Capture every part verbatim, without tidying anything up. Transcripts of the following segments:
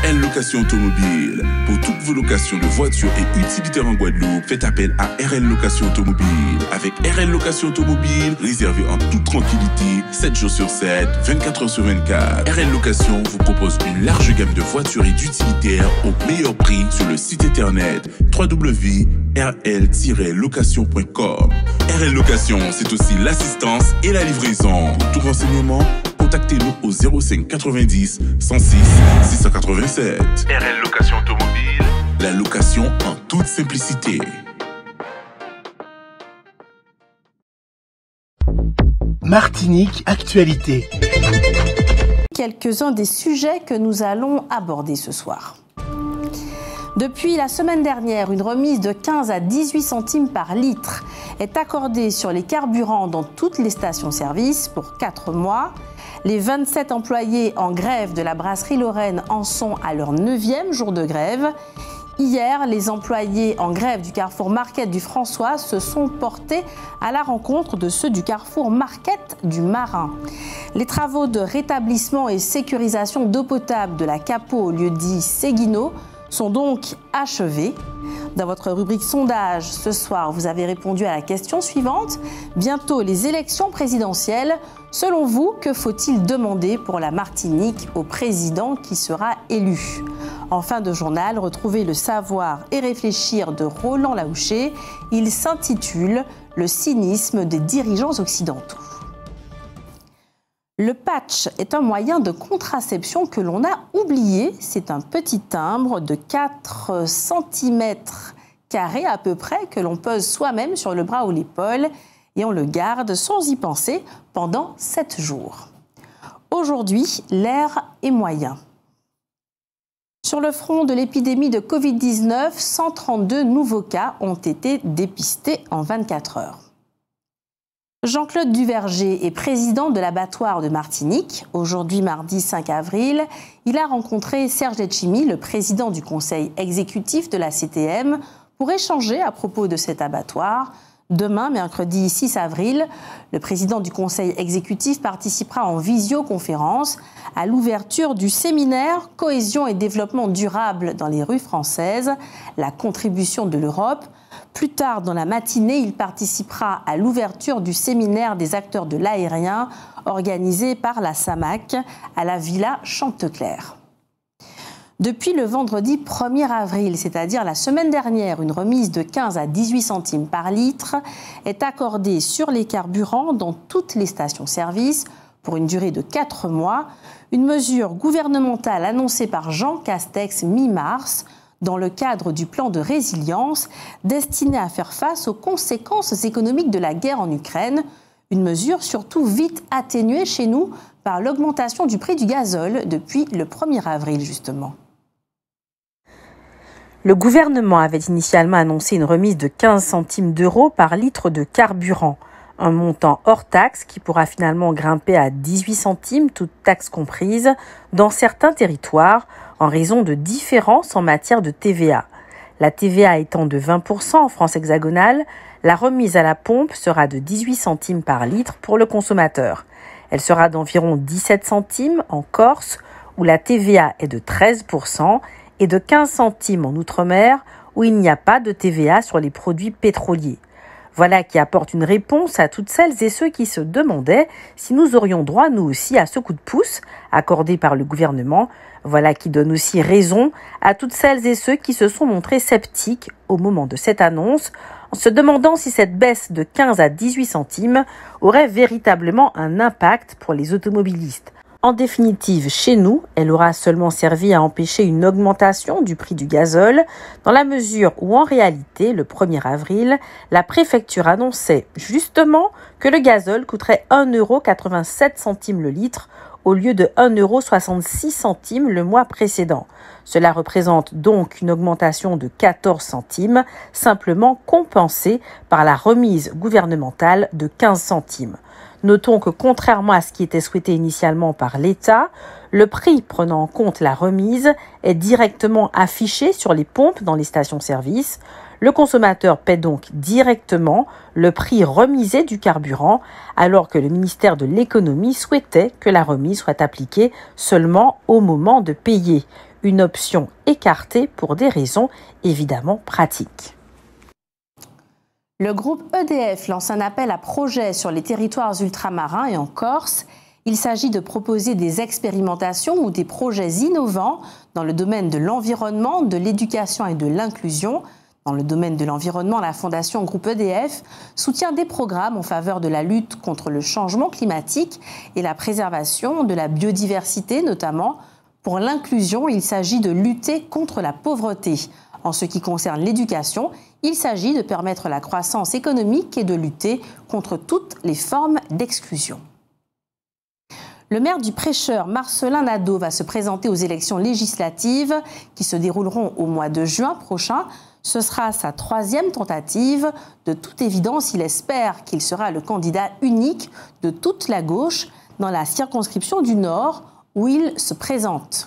R L Location Automobile. Pour toutes vos locations de voitures et utilitaires en Guadeloupe, faites appel à R L Location Automobile. Avec R L Location Automobile, réservez en toute tranquillité, sept jours sur sept, vingt-quatre heures sur vingt-quatre. R L Location vous propose une large gamme de voitures et d'utilitaires au meilleur prix sur le site internet w w w point r l tiret location point com. R L Location, c'est aussi l'assistance et la livraison. Pour tout renseignement, contactez-nous au zéro cinq quatre-vingt-dix, cent six, six cent quatre-vingt-sept. R L Location Automobile, la location en toute simplicité. Martinique Actualité. Quelques-uns des sujets que nous allons aborder ce soir. Depuis la semaine dernière, une remise de quinze à dix-huit centimes par litre est accordée sur les carburants dans toutes les stations-service pour quatre mois. Les vingt-sept employés en grève de la brasserie Lorraine en sont à leur neuvième jour de grève. Hier, les employés en grève du Carrefour Market du François se sont portés à la rencontre de ceux du Carrefour Market du Marin. Les travaux de rétablissement et sécurisation d'eau potable de la Capo au lieu-dit Séguineau sont donc achevés. Dans votre rubrique sondage, ce soir, vous avez répondu à la question suivante. Bientôt les élections présidentielles. Selon vous, que faut-il demander pour la Martinique au président qui sera élu? En fin de journal, retrouvez le savoir et réfléchir de Roland Laouché. Il s'intitule « Le cynisme des dirigeants occidentaux ». Le patch est un moyen de contraception que l'on a oublié. C'est un petit timbre de quatre centimètres carrés à peu près que l'on pose soi-même sur le bras ou l'épaule et on le garde sans y penser pendant sept jours. Aujourd'hui, l'air est moyen. Sur le front de l'épidémie de covid dix-neuf, cent trente-deux nouveaux cas ont été dépistés en vingt-quatre heures. Jean-Claude Duverger est président de l'abattoir de Martinique. Aujourd'hui, mardi cinq avril, il a rencontré Serge Letchimy, le président du conseil exécutif de la C T M, pour échanger à propos de cet abattoir. Demain, mercredi six avril, le président du conseil exécutif participera en visioconférence à l'ouverture du séminaire « Cohésion et développement durable dans les rues françaises, la contribution de l'Europe ». Plus tard dans la matinée, il participera à l'ouverture du séminaire des acteurs de l'aérien organisé par la SAMAC à la Villa Chanteclair. Depuis le vendredi premier avril, c'est-à-dire la semaine dernière, une remise de quinze à dix-huit centimes par litre est accordée sur les carburants dans toutes les stations-service pour une durée de quatre mois, une mesure gouvernementale annoncée par Jean Castex mi-mars dans le cadre du plan de résilience destiné à faire face aux conséquences économiques de la guerre en Ukraine, une mesure surtout vite atténuée chez nous par l'augmentation du prix du gazole depuis le premier avril justement. Le gouvernement avait initialement annoncé une remise de quinze centimes d'euros par litre de carburant, un montant hors taxe qui pourra finalement grimper à dix-huit centimes, toutes taxes comprises, dans certains territoires, en raison de différences en matière de T V A. La T V A étant de vingt pour cent en France hexagonale, la remise à la pompe sera de dix-huit centimes par litre pour le consommateur. Elle sera d'environ dix-sept centimes en Corse, où la T V A est de treize pour cent, et de quinze centimes en Outre-mer, où il n'y a pas de T V A sur les produits pétroliers. Voilà qui apporte une réponse à toutes celles et ceux qui se demandaient si nous aurions droit, nous aussi, à ce coup de pouce accordé par le gouvernement. Voilà qui donne aussi raison à toutes celles et ceux qui se sont montrés sceptiques au moment de cette annonce, en se demandant si cette baisse de quinze à dix-huit centimes aurait véritablement un impact pour les automobilistes. En définitive, chez nous, elle aura seulement servi à empêcher une augmentation du prix du gazole, dans la mesure où, en réalité, le premier avril, la préfecture annonçait justement que le gazole coûterait un euro quatre-vingt-sept le litre, au lieu de un euro soixante-six le mois précédent. Cela représente donc une augmentation de quatorze centimes, simplement compensée par la remise gouvernementale de quinze centimes. Notons que contrairement à ce qui était souhaité initialement par l'État, le prix prenant en compte la remise est directement affiché sur les pompes dans les stations-service. Le consommateur paie donc directement le prix remisé du carburant, alors que le ministère de l'Économie souhaitait que la remise soit appliquée seulement au moment de payer. Une option écartée pour des raisons évidemment pratiques. Le groupe E D F lance un appel à projets sur les territoires ultramarins et en Corse. Il s'agit de proposer des expérimentations ou des projets innovants dans le domaine de l'environnement, de l'éducation et de l'inclusion. Dans le domaine de l'environnement, la Fondation Groupe E D F soutient des programmes en faveur de la lutte contre le changement climatique et la préservation de la biodiversité notamment. Pour l'inclusion, il s'agit de lutter contre la pauvreté. En ce qui concerne l'éducation, il s'agit de permettre la croissance économique et de lutter contre toutes les formes d'exclusion. Le maire du Prêcheur, Marcelin Nadeau, va se présenter aux élections législatives qui se dérouleront au mois de juin prochain. Ce sera sa troisième tentative. De toute évidence, il espère qu'il sera le candidat unique de toute la gauche dans la circonscription du Nord où il se présente.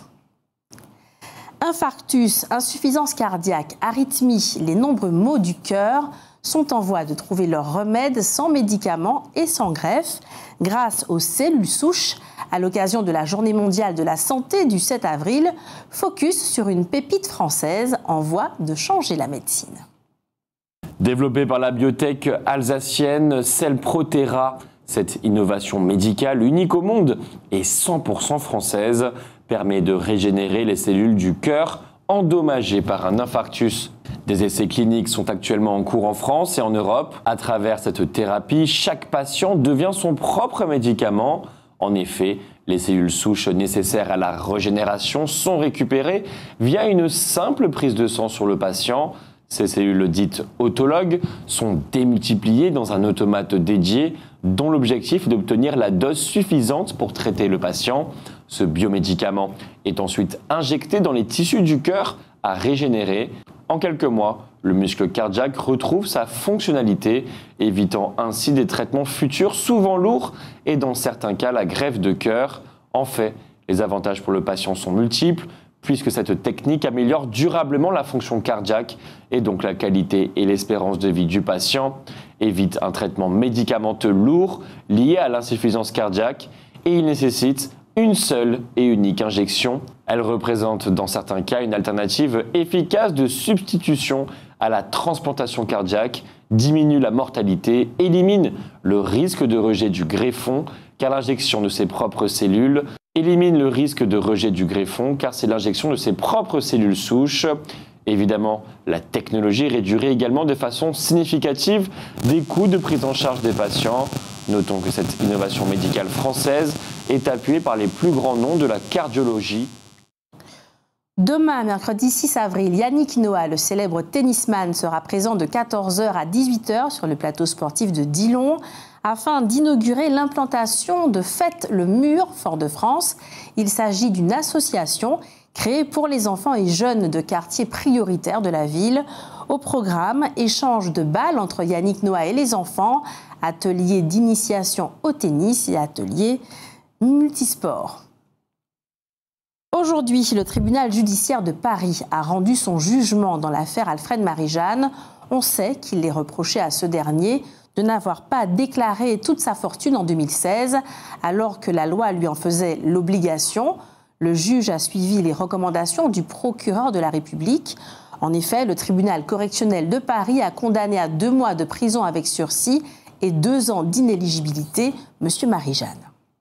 Infarctus, insuffisance cardiaque, arythmie, les nombreux maux du cœur sont en voie de trouver leur remède sans médicaments et sans greffe grâce aux cellules souches. À l'occasion de la Journée mondiale de la santé du sept avril, focus sur une pépite française en voie de changer la médecine. Développée par la biotech alsacienne Cellprotera, cette innovation médicale unique au monde et cent pour cent française permet de régénérer les cellules du cœur endommagées par un infarctus. Des essais cliniques sont actuellement en cours en France et en Europe. À travers cette thérapie, chaque patient devient son propre médicament. En effet, les cellules souches nécessaires à la régénération sont récupérées via une simple prise de sang sur le patient. Ces cellules dites autologues sont démultipliées dans un automate dédié dont l'objectif est d'obtenir la dose suffisante pour traiter le patient. Ce biomédicament est ensuite injecté dans les tissus du cœur à régénérer. En quelques mois, le muscle cardiaque retrouve sa fonctionnalité, évitant ainsi des traitements futurs souvent lourds et dans certains cas la greffe de cœur. En fait, les avantages pour le patient sont multiples puisque cette technique améliore durablement la fonction cardiaque et donc la qualité et l'espérance de vie du patient, évite un traitement médicamenteux lourd lié à l'insuffisance cardiaque et il nécessite une seule et unique injection. Elle représente dans certains cas une alternative efficace de substitution à la transplantation cardiaque, diminue la mortalité, élimine le risque de rejet du greffon car l'injection de ses propres cellules élimine le risque de rejet du greffon car c'est l'injection de ses propres cellules souches. Évidemment, la technologie réduirait également de façon significative des coûts de prise en charge des patients. Notons que cette innovation médicale française est appuyée par les plus grands noms de la cardiologie. Demain, mercredi six avril, Yannick Noah, le célèbre tennisman, sera présent de quatorze heures à dix-huit heures sur le plateau sportif de Dillon afin d'inaugurer l'implantation de Faites le Mur Fort-de-France. Il s'agit d'une association créée pour les enfants et jeunes de quartiers prioritaires de la ville. Au programme, échange de balles entre Yannick Noah et les enfants, atelier d'initiation au tennis et atelier multisport. Aujourd'hui, le tribunal judiciaire de Paris a rendu son jugement dans l'affaire Alfred Marie-Jeanne. On sait qu'il est reproché à ce dernier de n'avoir pas déclaré toute sa fortune en deux mille seize, alors que la loi lui en faisait l'obligation. Le juge a suivi les recommandations du procureur de la République. En effet, le tribunal correctionnel de Paris a condamné à deux mois de prison avec sursis et deux ans d'inéligibilité M. Marie-Jeanne.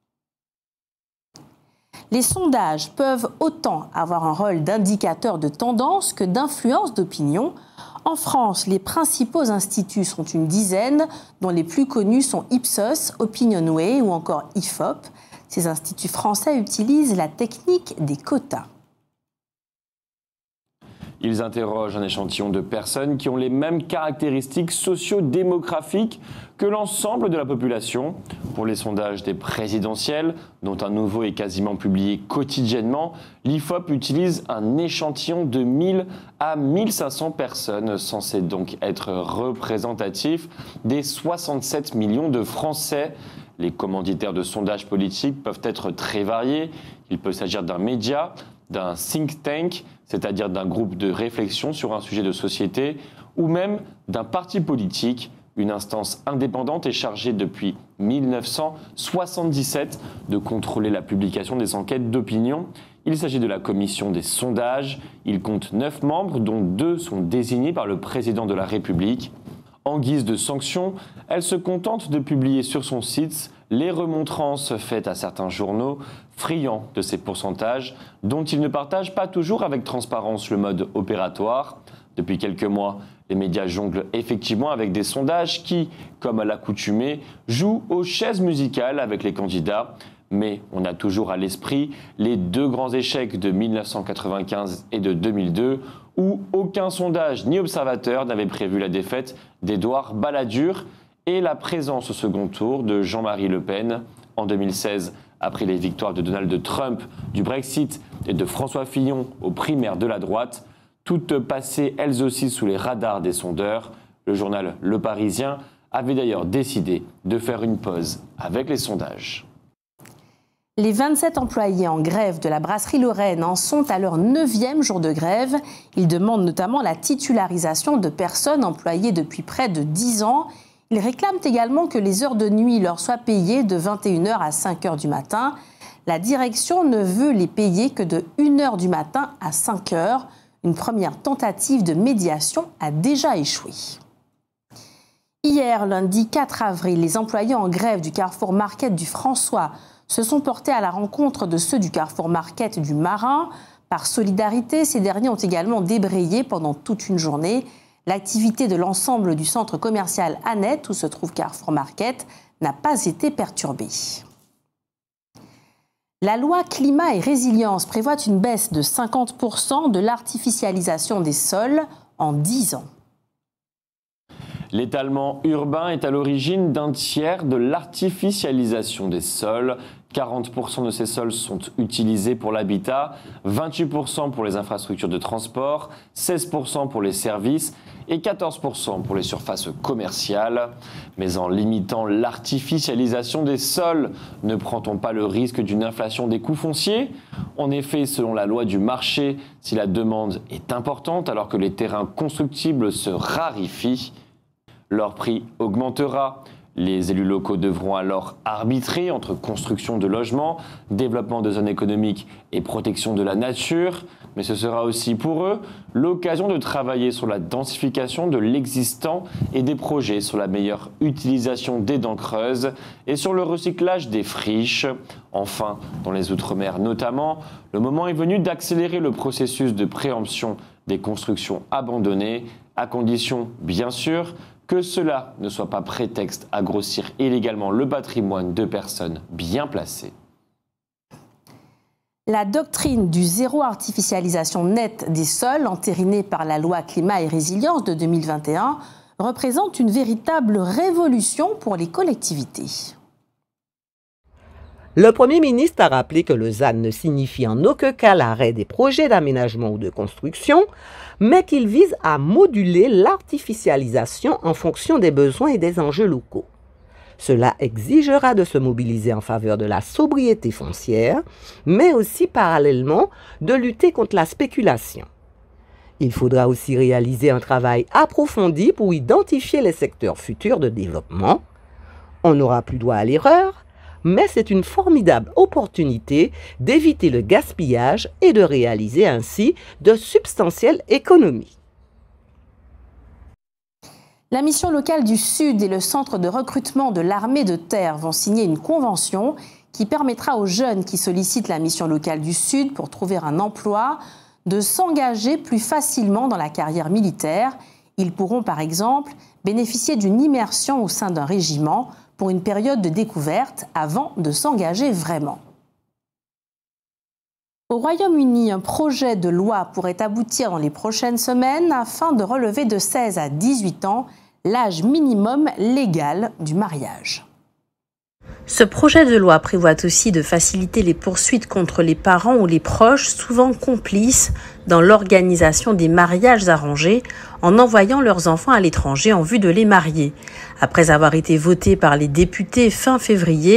Les sondages peuvent autant avoir un rôle d'indicateur de tendance que d'influence d'opinion. En France, les principaux instituts sont une dizaine, dont les plus connus sont Ipsos, Opinionway ou encore I F O P. Ces instituts français utilisent la technique des quotas. Ils interrogent un échantillon de personnes qui ont les mêmes caractéristiques socio-démographiques que l'ensemble de la population. Pour les sondages des présidentielles, dont un nouveau est quasiment publié quotidiennement, l'I F O P utilise un échantillon de mille à mille cinq cents personnes, censé donc être représentatif des soixante-sept millions de Français. Les commanditaires de sondages politiques peuvent être très variés. Il peut s'agir d'un média, d'un think tank, c'est-à-dire d'un groupe de réflexion sur un sujet de société, ou même d'un parti politique, une instance indépendante et chargée depuis mille neuf cent soixante-dix-sept de contrôler la publication des enquêtes d'opinion. Il s'agit de la commission des sondages. Il compte neuf membres, dont deux sont désignés par le président de la République. En guise de sanction, elle se contente de publier sur son site les remontrances faites à certains journaux, friands de ces pourcentages, dont ils ne partagent pas toujours avec transparence le mode opératoire. Depuis quelques mois, les médias jonglent effectivement avec des sondages qui, comme à l'accoutumée, jouent aux chaises musicales avec les candidats. Mais on a toujours à l'esprit les deux grands échecs de mille neuf cent quatre-vingt-quinze et de deux mille deux, où aucun sondage ni observateur n'avait prévu la défaite d'Édouard Balladur et la présence au second tour de Jean-Marie Le Pen. En deux mille seize, après les victoires de Donald Trump, du Brexit et de François Fillon aux primaires de la droite, toutes passées elles aussi sous les radars des sondeurs. Le journal Le Parisien avait d'ailleurs décidé de faire une pause avec les sondages. Les vingt-sept employés en grève de la brasserie Lorraine en sont à leur neuvième jour de grève. Ils demandent notamment la titularisation de personnes employées depuis près de dix ans. Ils réclament également que les heures de nuit leur soient payées de vingt et une heures à cinq heures du matin. La direction ne veut les payer que de une heure du matin à cinq heures. Une première tentative de médiation a déjà échoué. Hier, lundi quatre avril, les employés en grève du Carrefour Market du François se sont portés à la rencontre de ceux du Carrefour Market du Marin. Par solidarité, ces derniers ont également débrayé pendant toute une journée. L'activité de l'ensemble du centre commercial Annette, où se trouve Carrefour Market, n'a pas été perturbée. La loi climat et résilience prévoit une baisse de cinquante pour cent de l'artificialisation des sols en dix ans. L'étalement urbain est à l'origine d'un tiers de l'artificialisation des sols. quarante pour cent de ces sols sont utilisés pour l'habitat, vingt-huit pour cent pour les infrastructures de transport, seize pour cent pour les services et quatorze pour cent pour les surfaces commerciales. Mais en limitant l'artificialisation des sols, ne prend-on pas le risque d'une inflation des coûts fonciers ? En effet, selon la loi du marché, si la demande est importante alors que les terrains constructibles se raréfient, leur prix augmentera. Les élus locaux devront alors arbitrer entre construction de logements, développement de zones économiques et protection de la nature. Mais ce sera aussi pour eux l'occasion de travailler sur la densification de l'existant et des projets sur la meilleure utilisation des dents creuses et sur le recyclage des friches. Enfin, dans les Outre-mer notamment, le moment est venu d'accélérer le processus de préemption des constructions abandonnées, à condition, bien sûr, que cela ne soit pas prétexte à grossir illégalement le patrimoine de personnes bien placées. La doctrine du zéro artificialisation nette des sols, entérinée par la loi climat et résilience de deux mille vingt et un, représente une véritable révolution pour les collectivités. Le Premier ministre a rappelé que le Z A N ne signifie en aucun cas l'arrêt des projets d'aménagement ou de construction, mais qu'il vise à moduler l'artificialisation en fonction des besoins et des enjeux locaux. Cela exigera de se mobiliser en faveur de la sobriété foncière, mais aussi parallèlement de lutter contre la spéculation. Il faudra aussi réaliser un travail approfondi pour identifier les secteurs futurs de développement. On n'aura plus droit à l'erreur, mais c'est une formidable opportunité d'éviter le gaspillage et de réaliser ainsi de substantielles économies. La mission locale du Sud et le centre de recrutement de l'armée de terre vont signer une convention qui permettra aux jeunes qui sollicitent la mission locale du Sud pour trouver un emploi de s'engager plus facilement dans la carrière militaire. Ils pourront par exemple bénéficier d'une immersion au sein d'un régiment pour une période de découverte avant de s'engager vraiment. Au Royaume-Uni, un projet de loi pourrait aboutir dans les prochaines semaines afin de relever de seize à dix-huit ans l'âge minimum légal du mariage. Ce projet de loi prévoit aussi de faciliter les poursuites contre les parents ou les proches, souvent complices dans l'organisation des mariages arrangés, en envoyant leurs enfants à l'étranger en vue de les marier. Après avoir été voté par les députés fin février,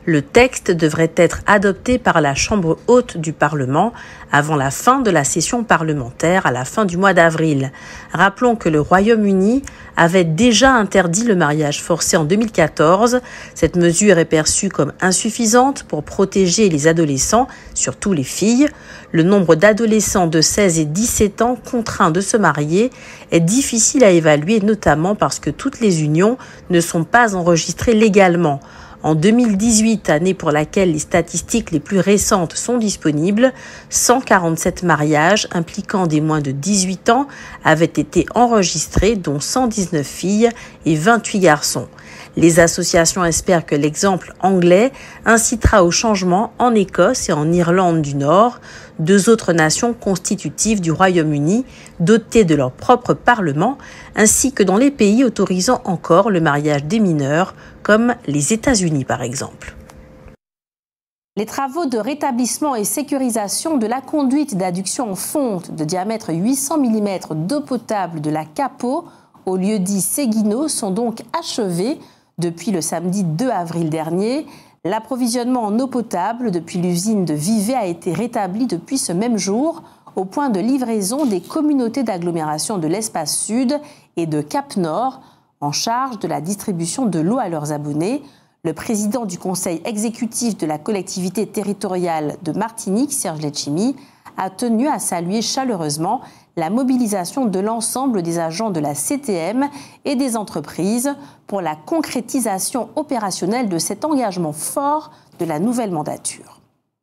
Le texte devrait être adopté par la Chambre haute du Parlement avant la fin de la session parlementaire à la fin du mois d'avril. Rappelons que le Royaume-Uni avait déjà interdit le mariage forcé en deux mille quatorze. Cette mesure est perçue comme insuffisante pour protéger les adolescents, surtout les filles. Le nombre d'adolescents de seize et dix-sept ans contraints de se marier est difficile à évaluer, notamment parce que toutes les unions ne sont pas enregistrées légalement. En deux mille dix-huit, année pour laquelle les statistiques les plus récentes sont disponibles, cent quarante-sept mariages impliquant des moins de dix-huit ans avaient été enregistrés, dont cent dix-neuf filles et vingt-huit garçons. Les associations espèrent que l'exemple anglais incitera au changement en Écosse et en Irlande du Nord, deux autres nations constitutives du Royaume-Uni, dotées de leur propre parlement, ainsi que dans les pays autorisant encore le mariage des mineurs, comme les États-Unis par exemple. Les travaux de rétablissement et sécurisation de la conduite d'adduction en fonte de diamètre huit cents millimètres d'eau potable de la Capo au lieu-dit Séguineau sont donc achevés depuis le samedi deux avril dernier. L'approvisionnement en eau potable depuis l'usine de Vivey a été rétabli depuis ce même jour au point de livraison des communautés d'agglomération de l'Espace Sud et de Cap-Nord en charge de la distribution de l'eau à leurs abonnés. Le président du conseil exécutif de la collectivité territoriale de Martinique, Serge Letchimy, a tenu à saluer chaleureusement la mobilisation de l'ensemble des agents de la C T M et des entreprises pour la concrétisation opérationnelle de cet engagement fort de la nouvelle mandature.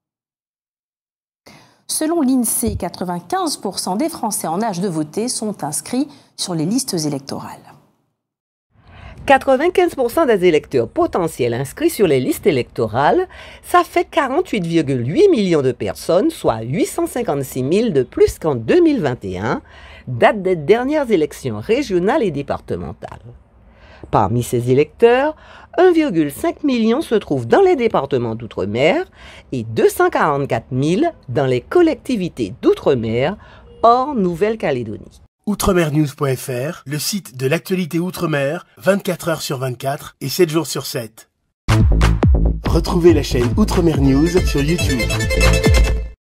Selon l'INSEE, quatre-vingt-quinze pour cent des Français en âge de voter sont inscrits sur les listes électorales. quatre-vingt-quinze pour cent des électeurs potentiels inscrits sur les listes électorales, ça fait quarante-huit virgule huit millions de personnes, soit huit cent cinquante-six mille de plus qu'en deux mille vingt et un, date des dernières élections régionales et départementales. Parmi ces électeurs, un virgule cinq million se trouvent dans les départements d'outre-mer et deux cent quarante-quatre mille dans les collectivités d'outre-mer hors Nouvelle-Calédonie. outremernews point f r, le site de l'actualité outre-mer, vingt-quatre heures sur vingt-quatre et sept jours sur sept. Retrouvez la chaîne Outremer News sur YouTube.